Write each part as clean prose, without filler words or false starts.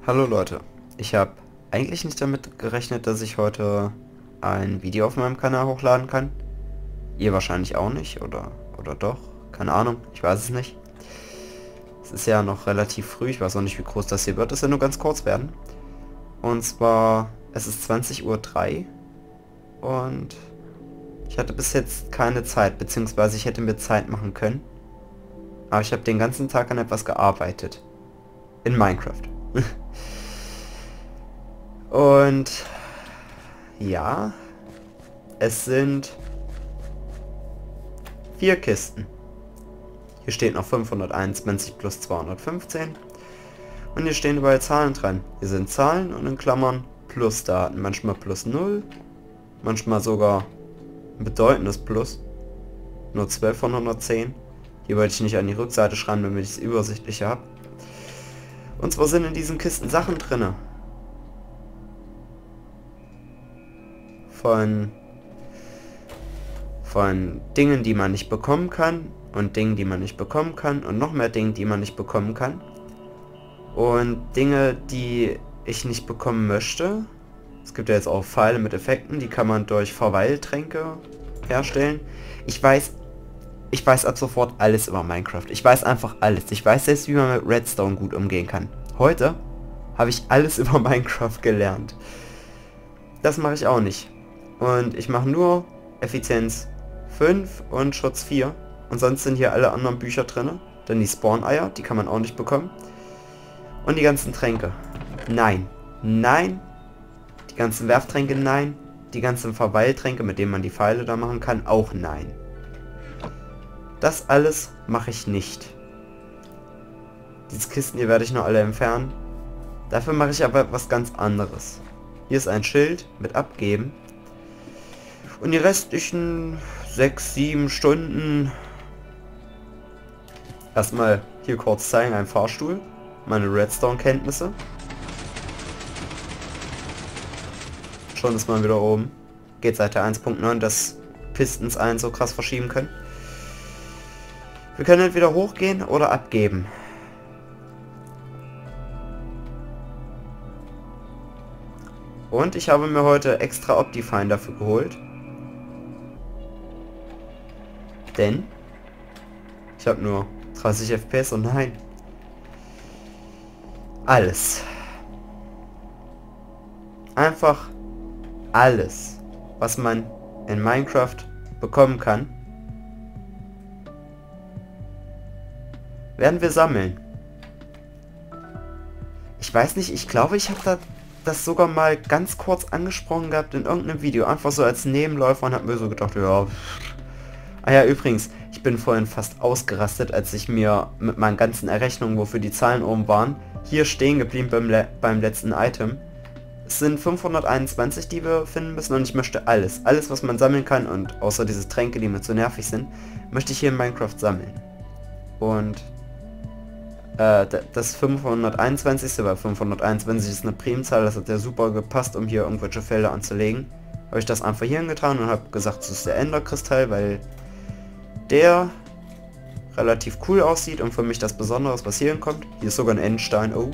Hallo Leute, ich habe eigentlich nicht damit gerechnet, dass ich heute ein Video auf meinem Kanal hochladen kann. Ihr wahrscheinlich auch nicht, oder doch? Keine Ahnung, ich weiß es nicht. Es ist ja noch relativ früh, ich weiß auch nicht, wie groß das hier wird, es wird nur ganz kurz werden. Und zwar, es ist 20:03 Uhr und ich hatte bis jetzt keine Zeit, beziehungsweise ich hätte mir Zeit machen können. Aber ich habe den ganzen Tag an etwas gearbeitet. In Minecraft. Und ja, es sind 4 Kisten. Hier steht noch 521 plus 215. Und hier stehen überall Zahlen dran. Hier sind Zahlen und in Klammern Plusdaten. Manchmal plus 0, manchmal sogar ein bedeutendes Plus. Nur 12 von 110. Hier wollte ich nicht an die Rückseite schreiben, damit ich es übersichtlicher habe. Und zwar sind in diesen Kisten Sachen drinne. Von Dingen, die man nicht bekommen kann und Dingen, die man nicht bekommen kann und noch mehr Dingen, die man nicht bekommen kann und Dinge, die ich nicht bekommen möchte. Es gibt ja jetzt auch Pfeile mit Effekten, die kann man durch Verweiltränke herstellen. Ich weiß ab sofort alles über Minecraft. Ich weiß einfach alles. Ich weiß selbst, wie man mit Redstone gut umgehen kann. Heute habe ich alles über Minecraft gelernt. Das mache ich auch nicht. Und ich mache nur Effizienz 5 und Schutz 4. Und sonst sind hier alle anderen Bücher drin. Dann die Spawn-Eier, die kann man auch nicht bekommen. Und die ganzen Tränke. Nein. Nein. Die ganzen Werftränke, nein. Die ganzen Verweiltränke, mit denen man die Pfeile da machen kann, auch nein. Das alles mache ich nicht. Diese Kisten hier werde ich noch alle entfernen. Dafür mache ich aber was ganz anderes. Hier ist ein Schild mit Abgeben. Und die restlichen 6, 7 Stunden erstmal hier kurz zeigen, ein Fahrstuhl, meine Redstone-Kenntnisse. Schon ist man wieder oben. Geht seit der 1.9, dass Pistons einen so krass verschieben können. Wir können entweder hochgehen oder abgeben. Und ich habe mir heute extra Optifine dafür geholt. Denn ich habe nur 30 FPS und nein. Alles. Einfach alles, was man in Minecraft bekommen kann, werden wir sammeln. Ich weiß nicht, ich glaube, ich habe das sogar mal ganz kurz angesprochen gehabt in irgendeinem Video. Einfach so als Nebenläufer und habe mir so gedacht, ja. Ah ja, übrigens, ich bin vorhin fast ausgerastet, als ich mir mit meinen ganzen Errechnungen, wofür die Zahlen oben waren, hier stehen geblieben beim letzten Item. Es sind 521, die wir finden müssen und ich möchte alles, was man sammeln kann und außer diese Tränke, die mir zu nervig sind, möchte ich hier in Minecraft sammeln. Und das 521. weil 521 ist eine Primzahl, das hat ja super gepasst, um hier irgendwelche Felder anzulegen. Habe ich das einfach hier hingetan und habe gesagt, das ist der Enderkristall, weil der relativ cool aussieht und für mich das Besondere, was hier hinkommt. Hier ist sogar ein Endstein, oh.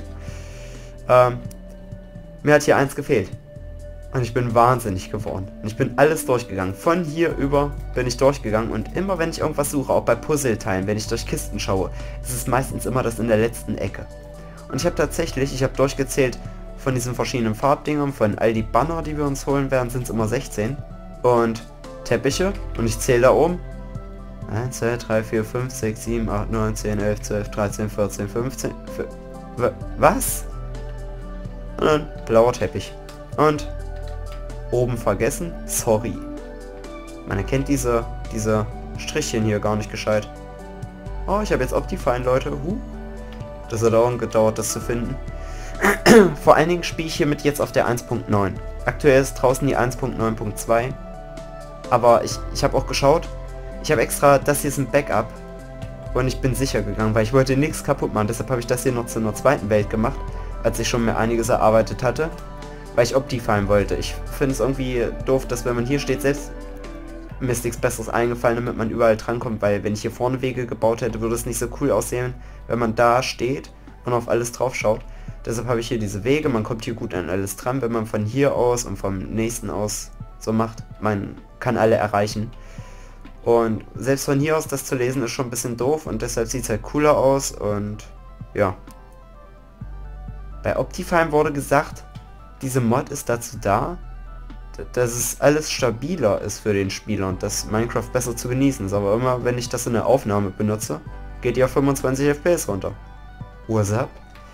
Mir hat hier eins gefehlt. Und ich bin wahnsinnig geworden. Und ich bin alles durchgegangen. Von hier über bin ich durchgegangen. Und immer wenn ich irgendwas suche, auch bei Puzzleteilen, wenn ich durch Kisten schaue, ist es meistens immer das in der letzten Ecke. Und ich habe durchgezählt, von diesen verschiedenen Farbdingern, von all die Banner, die wir uns holen werden, sind es immer 16. Und Teppiche, und ich zähle da oben. 1, 2, 3, 4, 5, 6, 7, 8, 9, 10, 11, 12, 13, 14, 15... Was? Und dann blauer Teppich. Und oben vergessen, sorry. Man erkennt diese Strichchen hier gar nicht gescheit. Oh, ich habe jetzt Optifine, Leute. Das hat auch gedauert, das zu finden. Vor allen Dingen spiele ich hiermit jetzt auf der 1.9. Aktuell ist draußen die 1.9.2. Aber ich habe auch geschaut. Ich habe extra, das hier ist ein Backup. Und ich bin sicher gegangen, weil ich wollte nichts kaputt machen. Deshalb habe ich das hier noch zu einer zweiten Welt gemacht, als ich schon mir einiges erarbeitet hatte. Weil ich Optifine wollte. Ich finde es irgendwie doof, dass wenn man hier steht, selbst mir ist nichts Besseres eingefallen, damit man überall drankommt, weil wenn ich hier vorne Wege gebaut hätte, würde es nicht so cool aussehen, wenn man da steht und auf alles drauf schaut. Deshalb habe ich hier diese Wege, man kommt hier gut an alles dran, wenn man von hier aus und vom nächsten aus so macht. Man kann alle erreichen. Und selbst von hier aus das zu lesen ist schon ein bisschen doof und deshalb sieht es halt cooler aus und ja. Bei Optifine wurde gesagt, diese Mod ist dazu da, dass es alles stabiler ist für den Spieler und dass Minecraft besser zu genießen ist. Aber immer wenn ich das in der Aufnahme benutze, geht die auf 25 FPS runter. What's up?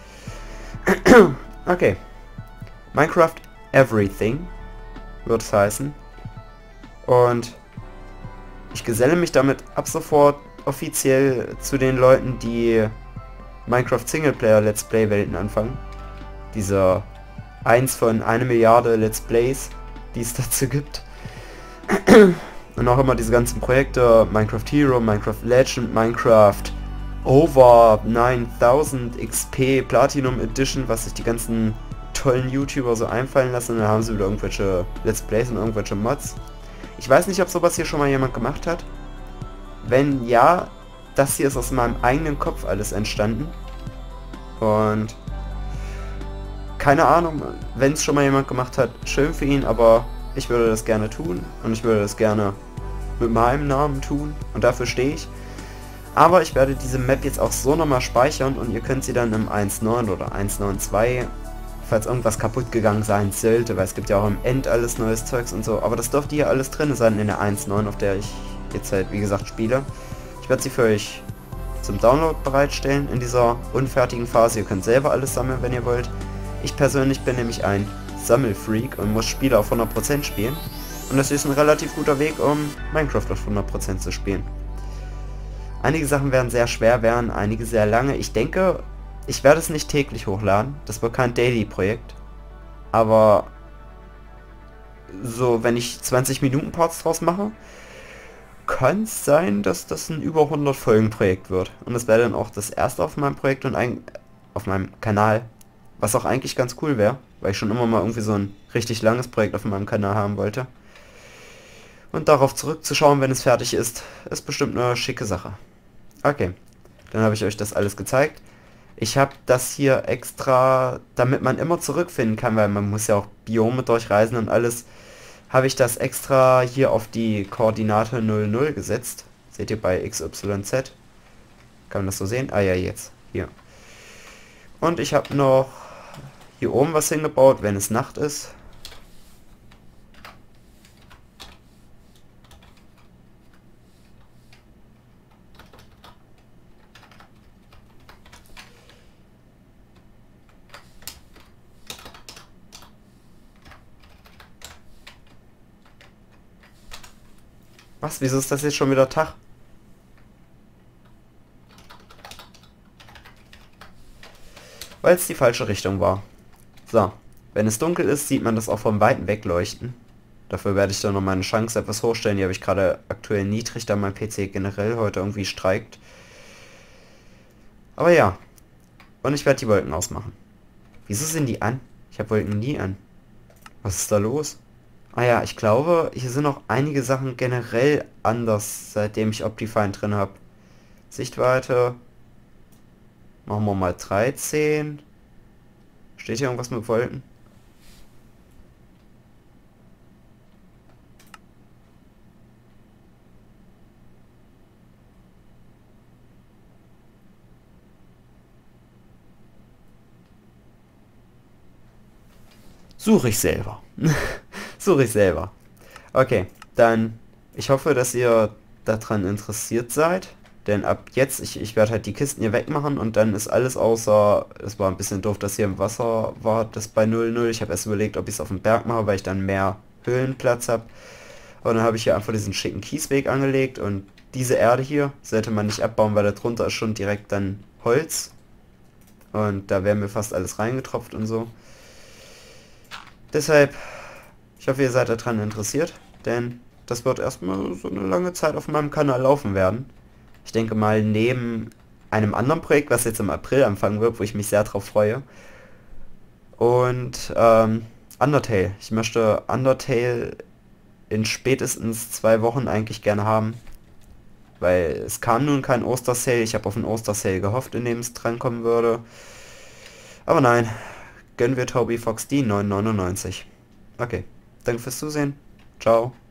Okay. Minecraft Everything wird es heißen. Und ich geselle mich damit ab sofort offiziell zu den Leuten, die Minecraft Singleplayer Let's Play Welten anfangen. Dieser eins von 1 Milliarde Let's Plays, die es dazu gibt. Und auch immer diese ganzen Projekte, Minecraft Hero, Minecraft Legend, Minecraft Over 9000 XP Platinum Edition, was sich die ganzen tollen YouTuber so einfallen lassen. Und dann haben sie wieder irgendwelche Let's Plays und irgendwelche Mods. Ich weiß nicht, ob sowas hier schon mal jemand gemacht hat. Wenn ja, das hier ist aus meinem eigenen Kopf alles entstanden. Und keine Ahnung, wenn es schon mal jemand gemacht hat, schön für ihn, aber ich würde das gerne tun. Und ich würde das gerne mit meinem Namen tun. Und dafür stehe ich. Aber ich werde diese Map jetzt auch so nochmal speichern und ihr könnt sie dann im 1.9 oder 1.9.2, falls irgendwas kaputt gegangen sein sollte, weil es gibt ja auch im End alles neues Zeugs und so, aber das dürfte hier alles drin sein in der 1.9, auf der ich jetzt halt wie gesagt spiele. Ich werde sie für euch zum Download bereitstellen in dieser unfertigen Phase. Ihr könnt selber alles sammeln, wenn ihr wollt. Ich persönlich bin nämlich ein Sammelfreak und muss Spiele auf 100% spielen. Und das ist ein relativ guter Weg, um Minecraft auf 100% zu spielen. Einige Sachen werden sehr schwer werden, einige sehr lange. Ich denke, ich werde es nicht täglich hochladen. Das wird kein Daily-Projekt. Aber so, wenn ich 20 Minuten Parts draus mache, kann es sein, dass das ein über 100 Folgen Projekt wird. Und das wäre dann auch das erste auf meinem Projekt und auf meinem Kanal. Was auch eigentlich ganz cool wäre, weil ich schon immer mal irgendwie so ein richtig langes Projekt auf meinem Kanal haben wollte. Und darauf zurückzuschauen, wenn es fertig ist bestimmt eine schicke Sache. Okay, dann habe ich euch das alles gezeigt. Ich habe das hier extra, damit man immer zurückfinden kann, weil man muss ja auch Biome durchreisen und alles, habe ich das extra hier auf die Koordinate 00 gesetzt. Seht ihr bei XYZ? Kann man das so sehen? Ah ja, jetzt. Hier. Und ich habe noch hier oben was hingebaut, wenn es Nacht ist. Was? Wieso ist das jetzt schon wieder Tag? Weil es die falsche Richtung war. So. Wenn es dunkel ist, sieht man das auch vom Weiten weg leuchten. Dafür werde ich dann noch meine Chance etwas hochstellen. Die habe ich gerade aktuell niedrig, da mein PC generell heute irgendwie streikt. Aber ja. Und ich werde die Wolken ausmachen. Wieso sind die an? Ich habe Wolken nie an. Was ist da los? Ah ja, ich glaube, hier sind noch einige Sachen generell anders, seitdem ich Optifine drin habe. Sichtweite. Machen wir mal 13. Steht hier irgendwas mit Wolken? Suche ich selber. Suche ich selber. Okay, dann ich hoffe, dass ihr daran interessiert seid. Denn ab jetzt, ich werde halt die Kisten hier wegmachen und dann ist alles außer, es war ein bisschen doof, dass hier im Wasser war, das bei 00. Ich habe erst überlegt, ob ich es auf dem Berg mache, weil ich dann mehr Höhlenplatz habe. Aber dann habe ich hier einfach diesen schicken Kiesweg angelegt und diese Erde hier sollte man nicht abbauen, weil da drunter ist schon direkt dann Holz. Und da wäre mir fast alles reingetropft und so. Deshalb, ich hoffe, ihr seid daran interessiert, denn das wird erstmal so eine lange Zeit auf meinem Kanal laufen werden. Ich denke mal, neben einem anderen Projekt, was jetzt im April anfangen wird, wo ich mich sehr drauf freue. Und Undertale. Ich möchte Undertale in spätestens 2 Wochen eigentlich gerne haben. Weil es kam nun kein Ostersale. Ich habe auf einen Ostersale gehofft, in dem es drankommen würde. Aber nein, gönnen wir Toby Fox die 9,99. Okay, danke fürs Zusehen. Ciao.